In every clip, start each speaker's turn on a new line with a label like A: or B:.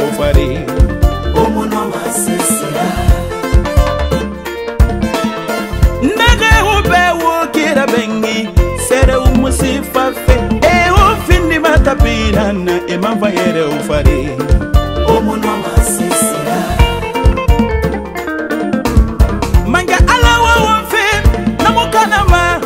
A: ufari
B: Omuno masisira
A: Nage ube wukira bengi Sere umusifa fe ufindi matapina na emava yere ufari
B: Omuno masisira
A: Manga ala wafe namukana ma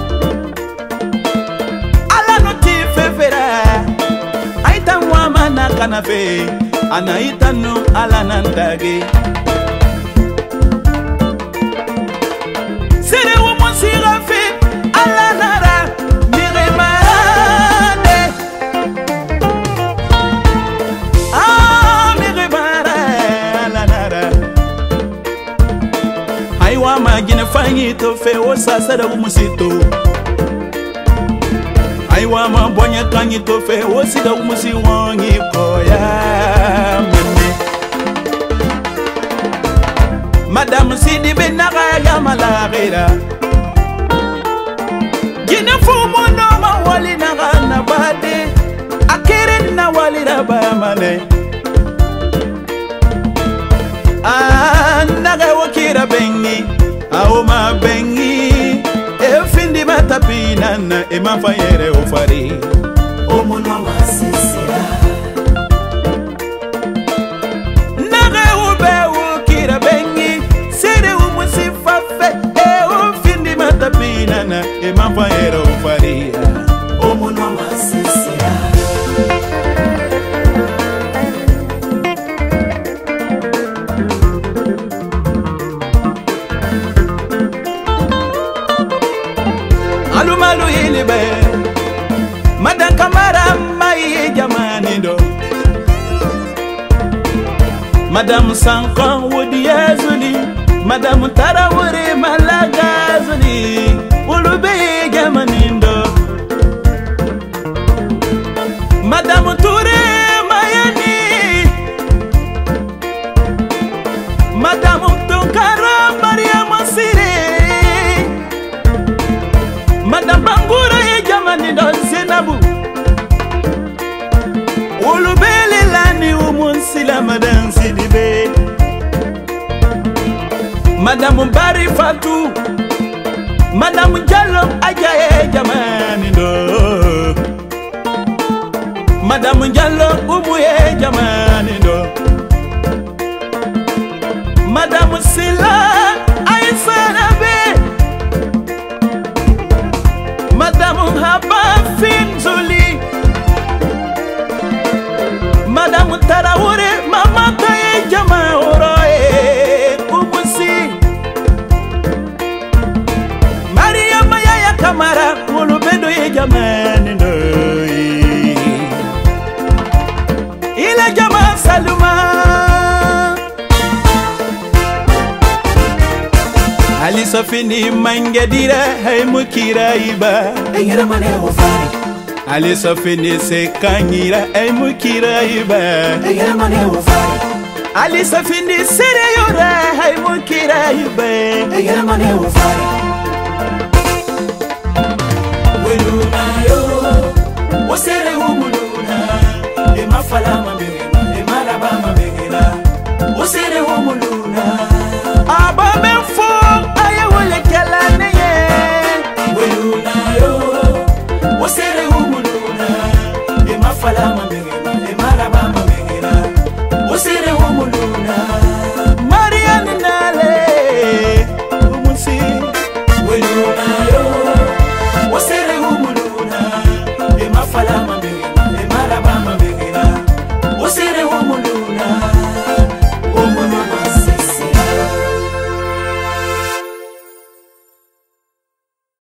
A: Ala noti fefera Aita wama na kanafe Anaita no ala nandage Sere umusira fe ala nara Miremade Miremade ala nara Aiwa magine fanyi to fe osasa da umusito Aiwa mabonye kanyi to fe osida umusi wangi koya mene Madame Sidi Benaga ya malagira Gine fumo no mawali naga na bade Akere na wali raba mane Naga wakira bengi Aoma bengi Efindi matapina na emafa yere ufari
B: Omuno masisira
A: Naga ube wakira bengi Sere umusifa fe Efindi matapina na emafa yere ufari
B: Omuno masisira
A: Alumalu ilibe Madan kamara mai jamani do Madam Sankan wudi yazuli Madam Tarawuri malaga zuli Ulube jamani do Madam Ture mayani Madam Tunkara Maria Masire Madame Bangura ye jamani don Zenabu Ulubele lani umunsila Madame Sidibe Madame Bari Fatou Madame Diallo aja ye jamani do Madame Diallo umu ye jamani do Madame Sila Aïssa Nabe Madame Haba Finzuli Madame Tarawore Mama Taye Jama Oroe Ubusi Maria Maya Kamara Ulubedo ye Jamani Ndoi Ila Jama Saluma Ali Sofini Mangedira Hai Mukira Iba
B: Eyera mane ufari
A: Ali Sofini Sekanyira Hai Mukira Iba
B: Eyera mane ufari
A: Ali Sofini Sereyora Hai Mukira Iba
B: Eyera mane ufari Weluna yo Osere umuluna Emafala mabegena Emaraba mabegena Osere umuluna
A: Aba Menfo Ayewole Kelane
B: Weluna yo Osere umuluna Emafala mabegena